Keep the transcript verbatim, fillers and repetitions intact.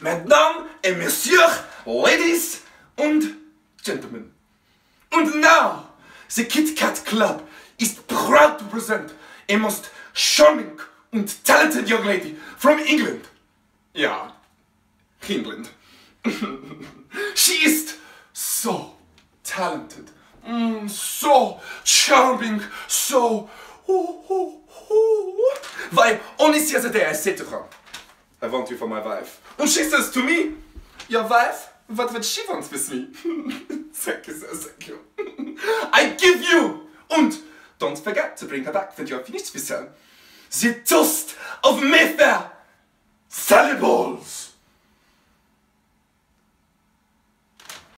Mesdames et Messieurs, Ladies und Gentlemen. And now, the Kit Kat Club is proud to present a most charming and talented young lady from England. Ja, England. She is so talented, mm, so charming, so... Ooh, ooh, ooh. Why, only the other day I said to her, I want you for my wife. And she says to me, your wife? What would she want with me? Thank you, sir, thank you. I give you! And don't forget to bring her back when you're finished with her. The toast of Mayfair, Sally Ball!